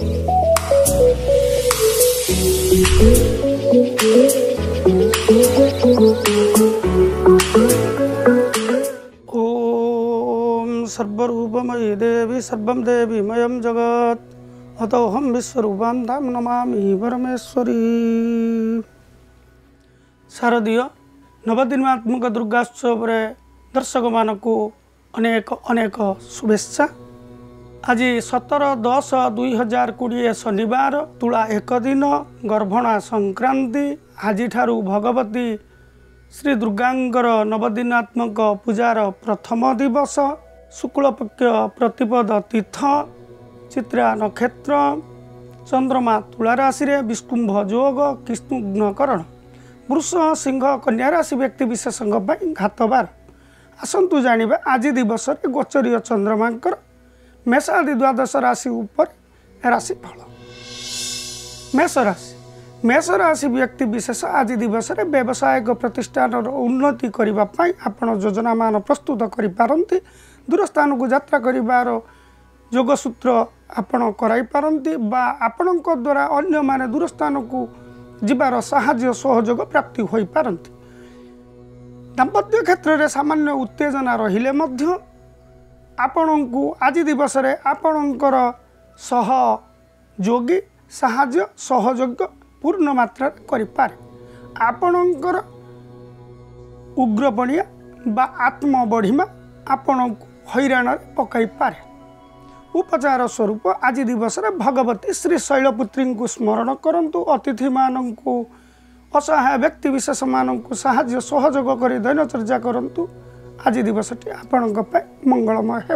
ओम सर्वरूपमयी देवी सर्वं देवीमयं जगत् अतोहम विश्वरूपां तां नमामि परमेश्वरी। शारदीय नवदिनात्मक दुर्गोत्सव दर्शक मानक अनेक अनेक शुभेच्छा। आज 17/10/2020 शनिवार तुला एक दिन गर्भणा संक्रांति। आज भगवती श्री दुर्गांकर नवदिनात्मक पूजार प्रथम दिवस। शुक्लपक्ष प्रतिपद तीर्थ चित्रा नक्षत्र चंद्रमा तुला राशि विष्कुंभ योग कृष्णकरण वृष सिंह कन्या राशि व्यक्ति विशेष घातबार। आसतु जानिबा आज दिवस गोचरीय चंद्रमांकर मेष आदि द्वादश राशि उपर राशिफल। मेष राशि व्यक्ति विशेष आज दिवस व्यावसायिक प्रतिष्ठान उन्नति करने आपण योजना मान प्रस्तुत करिपारंती। दूर स्थान को यात्रा करिवार योगसूत्र आपण कराई पारंती बा आपणक द्वारा अन्य माने दूर स्थान को जीवार साहाय्य सहयोग प्राप्ति होई पारंती। दाम्पत्य क्षेत्र में सामान्य उत्तेजना रहिले मध्य आपणको आज दिवस आपणकर सहयोगी साहाय्य सहयोग पूर्ण मात्रा करिपारे। आपणकर उग्रपणिया बा आत्म बढ़िमा आपणको हैरान पकई पारे। उपचार स्वरूप आज दिवस भगवती श्री शैलपुत्री को स्मरण करंतु। अतिथि मानू असहाय व्यक्ति विशेष मानू साहाय्य सहयोग कर दैनचर्या करंतु। आज दिवसटी आपणक मंगलमय हेब।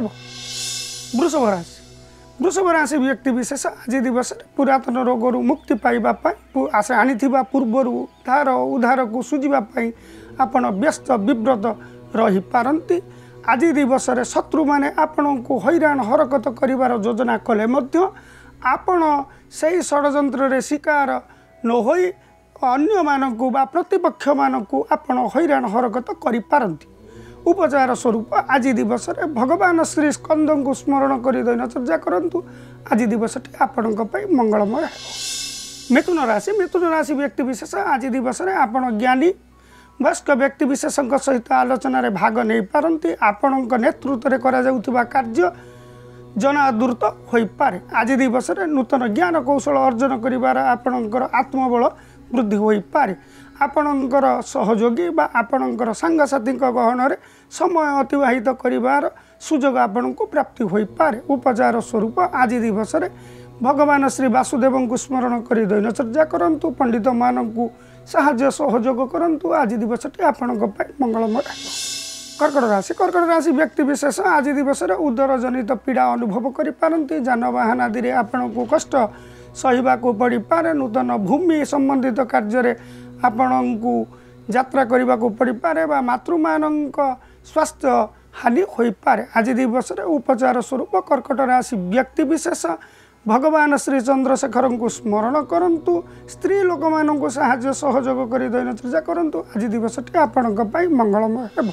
वृषभ राशि व्यक्ति विशेष आज दिवस पुरातन रोगरू मुक्ति पाइबा आशा आनिथिबा पूर्वरु धार उधार को सुझापी आपण व्यस्त विव्रत रही पारंती। आज दिवस शत्रु माने आपण को हैरान हरकत करिवार योजना कले मध्य आपण सही षड्यंत्र शिकार न होई अन्य मानकु बा प्रतिपक्ष मानकु आपण हैरान हरकत करि पारंती। उपचार स्वरूप आज दिवस भगवान श्री स्कंद को स्मरण कर दैनचर्या करंतु। आज दिवसटी आपणक मंगलमय है। मिथुन राशि व्यक्ति विशेष आज दिवस आपण ज्ञानी वयस्क व्यक्ति विशेष सहित आलोचना रे भाग नहीं पारंती। आपणक नेतृत्व में करा जाउथिबा कार्य जनादूर्त होई पारे। आज दिवस नूतन ज्ञान कौशल अर्जन करिवार आपणकर आत्मबल वृद्धि होई पारे। आपणकर सहयोगी बा आपणकर सांगसाथी गहन रे समय अतिवाहित करिवार सुजोग आपणको प्राप्ति होई पारे। उपचार स्वरूप आज दिवस भगवान श्री वासुदेव को स्मरण कर दैनचर्या करंतु। पंडित मानकु साहाय्य सहयोग करंतु। आज दिवसटी आपणक मंगलमय। कर्कट राशि व्यक्ति विशेष आज दिवस उदर जनित पीड़ा अनुभव करि पारंती। जानवाहन आदि रे आपणको कष्ट सहिबा को पड़ी पारे। नूतन भूमि संबंधित कार्य आपणको यात्रा करने को पड़ पारे बा मातृमानक स्वास्थ्य हानि होई पारे। आज दिवस उपचार स्वरूप कर्कट राशि व्यक्ति विशेष भगवान श्री चंद्रशेखर को स्मरण करंतु। स्त्री लोक मानक साहाय्य सहयोग कर दैनचर्या करंतु। आज दिवसटी आपणक मंगलमय हेब।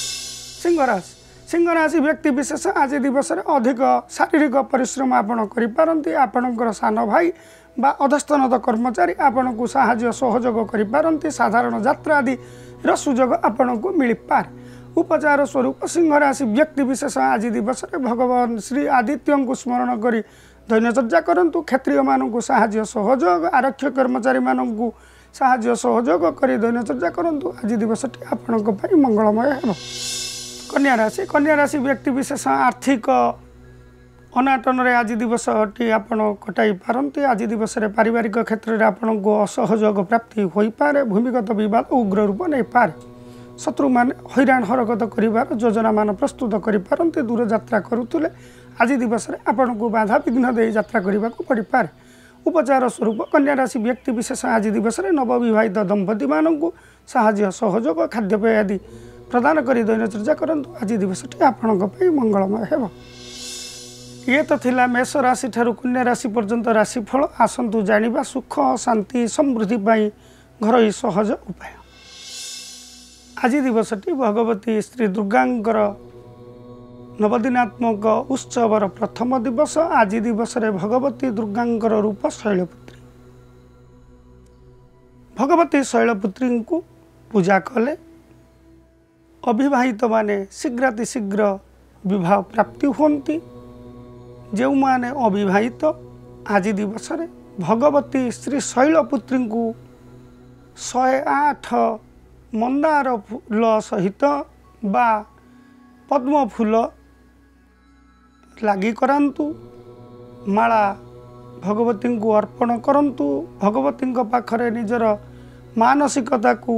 सिंह राशि व्यक्ति विशेष आज दिवस अधिक शारीरिक परिश्रम आपण करि पारंती। आपणकर सान भाई बा अधस्तनत कर्मचारी आपण को साहाय्य सहयोग करि पारंती। साधारण यात्रा आदि सुजोग आपण को मिल पारे। उपचार स्वरूप सिंह राशि व्यक्ति विशेष आज दिवस भगवान श्री आदित्य को स्मरण करी दैनचर्या करंतु। क्षत्रिय मानू साहाय्य सहयोग आरक्षी कर्मचारी मानू साहाय्य सहयोग कर दैनचर्या करंतु। आज दिवसटी आपणक मंगलमय हेब। कन्या राशि व्यक्ति विशेष आर्थिक अनाटन रे आज दिवसटी आपण कटाई पारंती। आज दिवस पारिवारिक क्षेत्र में आपण को असहयोग प्राप्ति होई पारे। भूमिगत विवाद उग्र रूप नहीं पारे। शत्रु माने हैरान हरकत करिवार योजना मान प्रस्तुत करि पारंती। दूर यात्रा करुले आज दिवस आपण को बाधा विघ्न दे यात्रा करने को पड़ पारे। उपचार स्वरूप कन्या राशि व्यक्ति विशेष आज दिवस नवविवाहित दंपति मानू साहाय्य सहयोग खाद्यपेय आदि प्रदान कर दैनचर्या करंतु। आज दिवसटी आपणक मंगलमय हेब। ये तो थिला मेष राशि ठारू कन्या राशि पर्यंत राशिफल। आसतु जानिबा सुख शांति समृद्धि पाई घरोई सहज उपाय। आज दिवसटी भगवती श्री दुर्गांकर नवदिनात्मक उत्सवर प्रथम दिवस आज दिवस रे भगवती दुर्गांकर रूप शैलपुत्री। भगवती शैलपुत्री को पूजा कले अविवाहित माने शीघ्रातिशीघ्र विवाह प्राप्ति होती। जो माने अविवाहित आज दिवस रे भगवती श्री शैलपुत्री को 108 मंदार फूल सहित बा पद्म फूल लगी करंतु, माला भगवती को अर्पण करंतु। भगवती पाखरे निजर मानसिकता को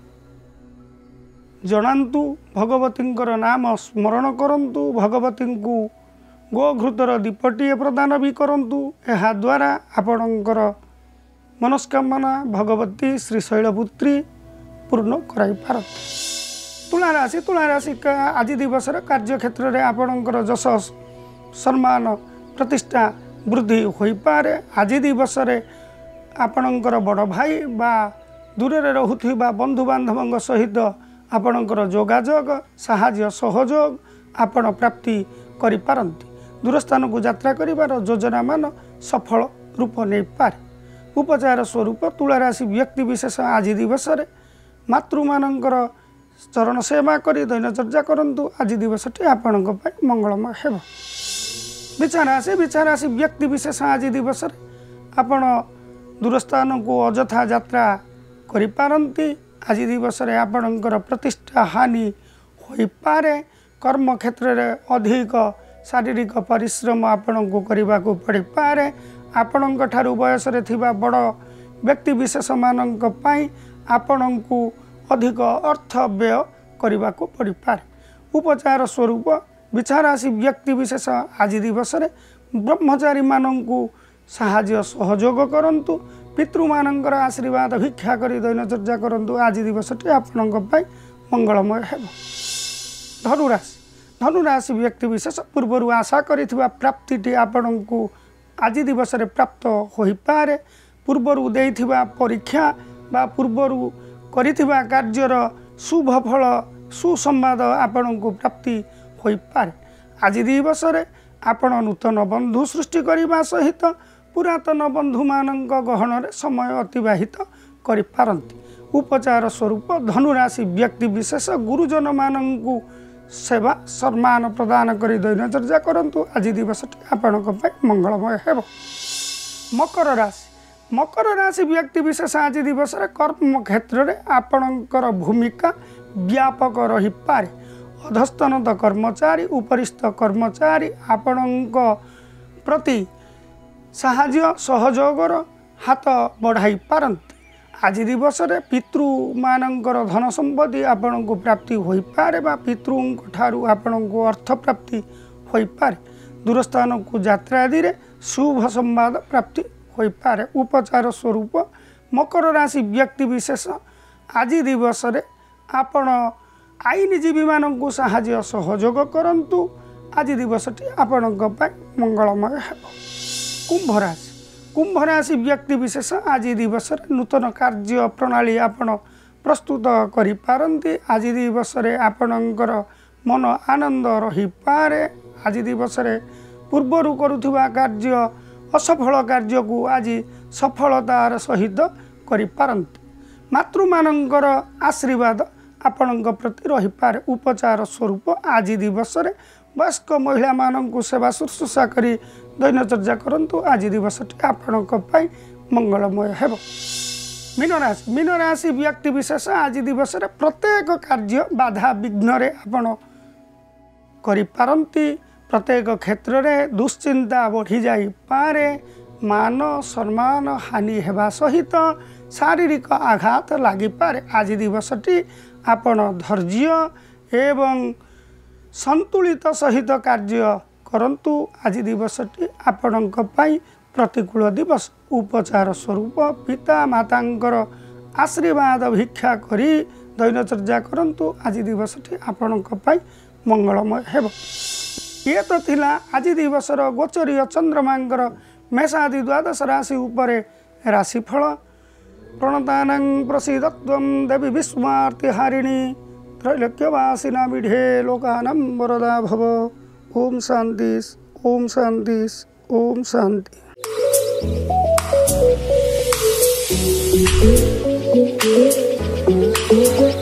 जनातु, भगवती नाम स्मरण करंतु, भगवती को गोघृतर दीपटीए प्रदान भी करंतु। एहा द्वारा आपणकर मनस्कामना भगवती श्री शैलपुत्री पूर्ण कराई पारती। तुला राशि का आज दिवस कार्य क्षेत्र में आपणकर जश सम्मान प्रतिष्ठा वृद्धि हो पारे। आज दिवस आपणकर बड़ भाई बा दूर रहुथिबा बंधु बांधव सहित आपणकर जोगाजोग साहाय्य सहयोग आपण प्राप्ति करि पारंती। दूरस्थान को यात्रा करिवार योजना मान सफल रूप नहीं पारे। उपचार स्वरूप तुला राशि व्यक्ति विशेष आज दिवस मातृमानंकर चरण सेवा करी दैनचर्या करंतु। आज दिवसटी आपणक पई मंगलमय हेब। विचार राशि व्यक्ति विशेष आज दिवस आपण दूरस्थान को अजथा यात्रा करि पारंती। आज दिवस आपणकर प्रतिष्ठा हानि हो पारे। कर्म क्षेत्र में अधिक शारीरिक परिश्रम आपण को करने को पड़ पारे। आपण ठारू बयस थिबा बड़ व्यक्ति विशेष मानक पई आपण को अधिक अर्थ व्यय करने को पड़ पारे। उपचार स्वरूप विचार राशि व्यक्ति विशेष आज दिवस ब्रह्मचारी मानू साहाय्य सहयोग करंतु। पितृमानंकर आशीर्वाद भिक्षा करी दैनचर्या करंतु। आज दिवसटी आपणक पई मंगलमय हेब। धनुराशि व्यक्ति विशेष पूर्वर आशा करिथिबा प्राप्तिटी आपणक आज दिवस प्राप्त हो पारे। पूर्वर देइथिबा परीक्षा बा पूर्वर करिथिबा कार्यर शुभ फल सुसंवाद आपणक प्राप्ति हो पारे। आज दिवस आपण नूतन बंधु सृष्टि करने सहित पुरातन बंधु मानक गहन समय अतिबाहित करि पारंती। उपचार स्वरूप धनुराशि व्यक्ति विशेष गुरुजन मानू सेवा सम्मान प्रदान करी दैनचर्या करंतु। आज दिवस आपणक पई मंगलमय हेब। मकर राशि व्यक्ति विशेष आज दिवस कर्म क्षेत्र में आपणकर भूमिका व्यापक रही पारे। अधस्तनत कर्मचारी उपरिस्थ कर्मचारी आपणक प्रति साहाय्य सहयोगर हाथ बढ़ाई पारंती। आज दिवस पितृ मानकर धन संपत्ति आपण को प्राप्ति हो पारे बा पितृ ठारू आपण को अर्थ प्राप्ति हो पारे। दूरस्थान को यात्रा आदि रे शुभ संवाद प्राप्ति हो पारे। उपचार स्वरूप मकर राशि व्यक्ति विशेष आज दिवस आपण आईनजीवी मानू साहाय्य सहयोग करंतु। आज दिवसटी आपणक पई मंगलमय हेब। कुंभ राशि व्यक्ति विशेष आज दिवस नूतन कार्य प्रणाली आपण प्रस्तुत करि पारंती। आज दिवस आपणकर मन आनंद रही पारे। आज दिवस पूर्वर करुथिबा कार्य असफल कार्य को आज सफलतार सहित करि पारंती। मातृमानंकर आशीर्वाद आपणक प्रति रही पारे। उपचार स्वरूप आज दिवस वयस्क महिला मानू सेवा शुश्रूषा करी दैनचर्या करंतु। आज दिवसटी आपणक पई मंगलमय हेब। मीन राशि व्यक्ति विशेष आज दिवस प्रत्येक कार्य बाधा विघ्न रे आपण करि पारंती। प्रत्येक क्षेत्र में दुश्चिंता बढ़ी जाई पारे। मान सम्मान हानि हेबा सहित शारीरिक आघात लागि पारे। आज दिवसटी आपण धैर्य एवं संतुलित सहित कार्य करंतु। आज दिवसटी आपणक पई प्रतिकूल दिवस। उपचार स्वरूप पिता मातांकर आशीर्वाद भिक्षा करी दैनचर्या करंतु। आज दिवसटी आपणक पई मंगलमय हेब। ये तो थिला आज दिवसर गोचरीय चंद्रमांकर मेषादि द्वादश राशि उपरे राशिफल। प्रणतानां प्रसीदत्वं देवी विश्वार्तिहारिणी त्रैलोक्यवासिना विढे लोकानां वरदा भव। ओम शांति, ओम शांति, ओम शांति।